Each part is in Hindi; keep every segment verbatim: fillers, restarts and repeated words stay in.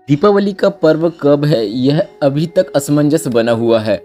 दीपावली का पर्व कब है यह अभी तक असमंजस बना हुआ है।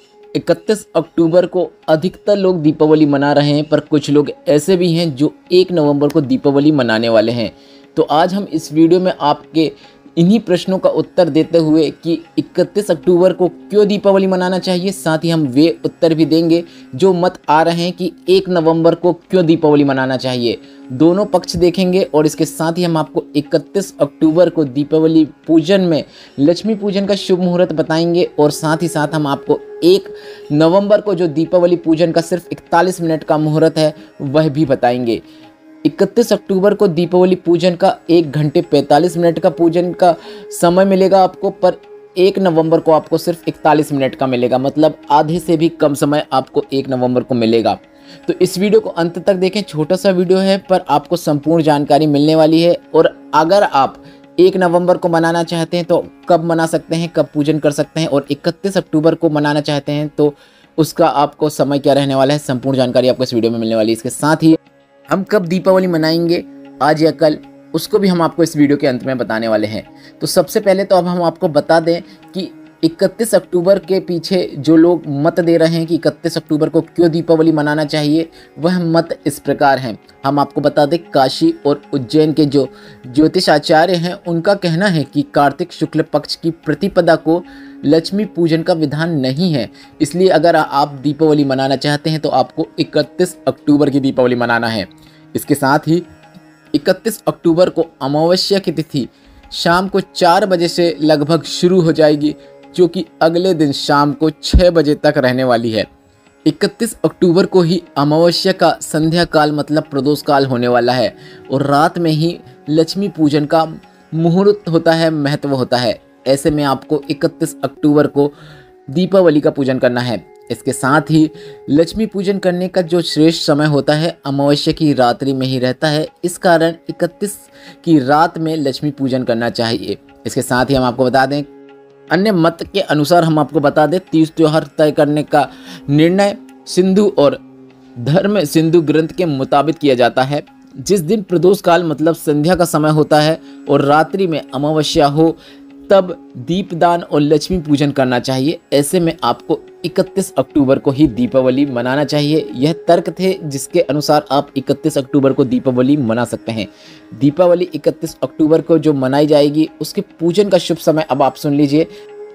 इकतीस अक्टूबर को अधिकतर लोग दीपावली मना रहे हैं, पर कुछ लोग ऐसे भी हैं जो एक नवंबर को दीपावली मनाने वाले हैं। तो आज हम इस वीडियो में आपके इन्हीं प्रश्नों का उत्तर देते हुए कि इकतीस अक्टूबर को क्यों दीपावली मनाना चाहिए, साथ ही हम वे उत्तर भी देंगे जो मत आ रहे हैं कि एक नवंबर को क्यों दीपावली मनाना चाहिए। दोनों पक्ष देखेंगे और इसके साथ ही हम आपको इकतीस अक्टूबर को दीपावली पूजन में लक्ष्मी पूजन का शुभ मुहूर्त बताएंगे और साथ ही साथ हम आपको एक नवंबर को जो दीपावली पूजन का सिर्फ इकतालीस मिनट का मुहूर्त है वह भी बताएंगे। इकतीस अक्टूबर को दीपावली पूजन का एक घंटे पैंतालीस मिनट का पूजन का समय मिलेगा आपको, पर एक नवंबर को आपको सिर्फ इकतालीस मिनट का मिलेगा, मतलब आधे से भी कम समय आपको एक नवंबर को मिलेगा। तो इस वीडियो को अंत तक देखें, छोटा सा वीडियो है पर आपको संपूर्ण जानकारी मिलने वाली है। और अगर आप एक नवंबर को मनाना चाहते हैं तो कब मना सकते हैं, कब पूजन कर सकते हैं, और इकतीस अक्टूबर को मनाना चाहते हैं तो उसका आपको समय क्या रहने वाला है, संपूर्ण जानकारी आपको इस वीडियो में मिलने वाली है। इसके साथ ही हम कब दीपावली मनाएंगे, आज या कल, उसको भी हम आपको इस वीडियो के अंत में बताने वाले हैं। तो सबसे पहले तो अब हम आपको बता दें कि इकतीस अक्टूबर के पीछे जो लोग मत दे रहे हैं कि इकतीस अक्टूबर को क्यों दीपावली मनाना चाहिए, वह मत इस प्रकार हैं। हम आपको बता दें, काशी और उज्जैन के जो ज्योतिष आचार्य हैं उनका कहना है कि कार्तिक शुक्ल पक्ष की प्रतिपदा को लक्ष्मी पूजन का विधान नहीं है, इसलिए अगर आप दीपावली मनाना चाहते हैं तो आपको इकतीस अक्टूबर की दीपावली मनाना है। इसके साथ ही इकतीस अक्टूबर को अमावस्या की तिथि शाम को चार बजे से लगभग शुरू हो जाएगी, जो कि अगले दिन शाम को छः बजे तक रहने वाली है। इकतीस अक्टूबर को ही अमावस्या का संध्या काल मतलब प्रदोष काल होने वाला है और रात में ही लक्ष्मी पूजन का मुहूर्त होता है, महत्व होता है। ऐसे में आपको इकतीस अक्टूबर को दीपावली का पूजन करना है। इसके साथ ही लक्ष्मी पूजन करने का जो श्रेष्ठ समय होता है अमावस्या की रात्रि में ही रहता है, इस कारण इकतीस की रात में लक्ष्मी पूजन करना चाहिए। इसके साथ ही हम आपको बता दें, अन्य मत के अनुसार हम आपको बता दें, तीज त्योहार तय करने का निर्णय सिंधु और धर्म सिंधु ग्रंथ के मुताबिक किया जाता है। जिस दिन प्रदोष काल मतलब संध्या का समय होता है और रात्रि में अमावस्या हो, तब दीपदान और लक्ष्मी पूजन करना चाहिए। ऐसे में आपको इकतीस अक्टूबर को ही दीपावली मनाना चाहिए। यह तर्क थे जिसके अनुसार आप इकतीस अक्टूबर को दीपावली मना सकते हैं। दीपावली इकतीस अक्टूबर को जो मनाई जाएगी उसके पूजन का शुभ समय अब आप सुन लीजिए।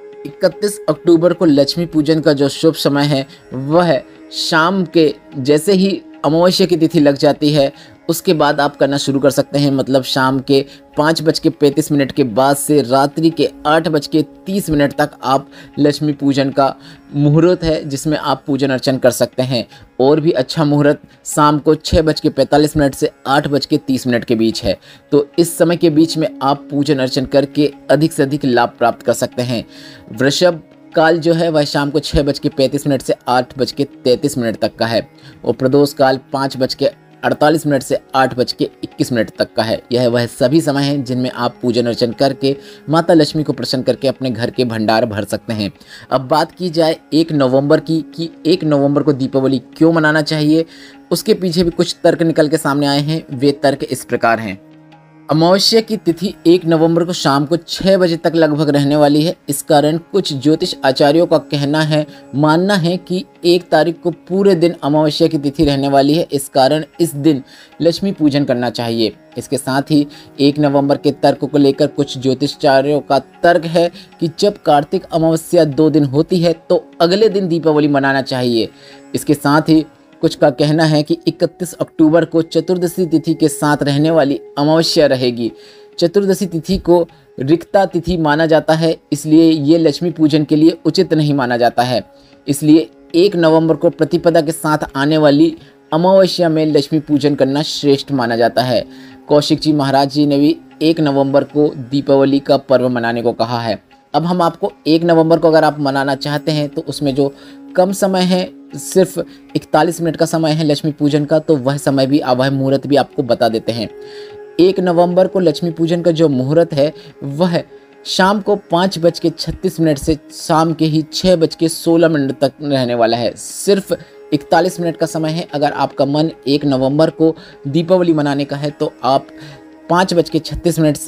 इकतीस अक्टूबर को लक्ष्मी पूजन का जो शुभ समय है वह शाम के जैसे ही अमावस्या की तिथि लग जाती है उसके बाद आप करना शुरू कर सकते हैं, मतलब शाम के पाँच बज के पैंतीस मिनट के बाद से रात्रि के आठ बज के तीस मिनट तक आप लक्ष्मी पूजन का मुहूर्त है जिसमें आप पूजन अर्चन कर सकते हैं। और भी अच्छा मुहूर्त शाम को छः बज के पैंतालीस मिनट से आठ बज के तीस मिनट के बीच है। तो इस समय के बीच में आप पूजन अर्चन करके अधिक से अधिक लाभ प्राप्त कर सकते हैं। वृषभ काल जो है वह शाम को छः बज के पैंतीस मिनट से आठ बज के तैंतीस मिनट तक का है और प्रदोष काल पाँच बज के अड़तालीस मिनट से आठ बज के इक्कीस मिनट तक का है। यह वह सभी समय हैं जिनमें आप पूजन अर्चन करके माता लक्ष्मी को प्रसन्न करके अपने घर के भंडार भर सकते हैं। अब बात की जाए एक नवंबर की कि एक नवंबर को दीपावली क्यों मनाना चाहिए, उसके पीछे भी कुछ तर्क निकल के सामने आए हैं। वे तर्क इस प्रकार हैं। अमावस्या की तिथि एक नवंबर को शाम को छः बजे तक लगभग रहने वाली है। इस कारण कुछ ज्योतिष आचार्यों का कहना है, मानना है कि एक तारीख को पूरे दिन अमावस्या की तिथि रहने वाली है, इस कारण इस दिन लक्ष्मी पूजन करना चाहिए। इसके साथ ही एक नवंबर के तर्क को लेकर कुछ ज्योतिषाचार्यों का तर्क है कि जब कार्तिक अमावस्या दो दिन होती है तो अगले दिन दीपावली मनाना चाहिए। इसके साथ ही कुछ का कहना है कि इकतीस अक्टूबर को चतुर्दशी तिथि के साथ रहने वाली अमावस्या रहेगी। चतुर्दशी तिथि को रिक्ता तिथि माना जाता है, इसलिए ये लक्ष्मी पूजन के लिए उचित नहीं माना जाता है। इसलिए एक नवंबर को प्रतिपदा के साथ आने वाली अमावस्या में लक्ष्मी पूजन करना श्रेष्ठ माना जाता है। कौशिक जी महाराज जी ने भी एक नवंबर को दीपावली का पर्व मनाने को कहा है। अब हम आपको एक नवंबर को अगर आप मनाना चाहते हैं तो उसमें जो कम समय है, सिर्फ इकतालीस मिनट का समय है लक्ष्मी पूजन का, तो वह समय भी वह मुहूर्त भी आपको बता देते हैं। एक नवंबर को लक्ष्मी पूजन का जो मुहूर्त है वह शाम को पाँच बज के छत्तीस मिनट से शाम के ही छः बज के सोलह मिनट तक रहने वाला है। सिर्फ इकतालीस मिनट का समय है। अगर आपका मन एक नवंबर को दीपावली मनाने का है तो आप पाँच बज के छत्तीस मिनट से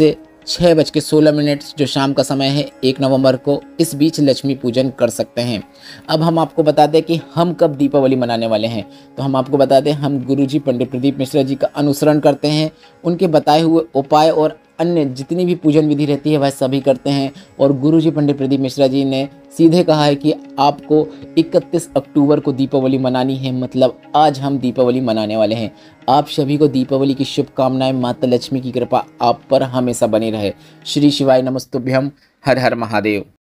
छः बज के सोलह मिनट जो शाम का समय है एक नवंबर को, इस बीच लक्ष्मी पूजन कर सकते हैं। अब हम आपको बता दें कि हम कब दीपावली मनाने वाले हैं। तो हम आपको बता दें, हम गुरुजी पंडित प्रदीप मिश्रा जी का अनुसरण करते हैं। उनके बताए हुए उपाय और अन्य जितनी भी पूजन विधि रहती है वह सभी करते हैं। और गुरुजी पंडित प्रदीप मिश्रा जी ने सीधे कहा है कि आपको इकतीस अक्टूबर को दीपावली मनानी है, मतलब आज हम दीपावली मनाने वाले हैं। आप सभी को दीपावली की शुभकामनाएं। माता लक्ष्मी की कृपा आप पर हमेशा बनी रहे। श्री शिवाय नमस्तुभ्यम। हर हर महादेव।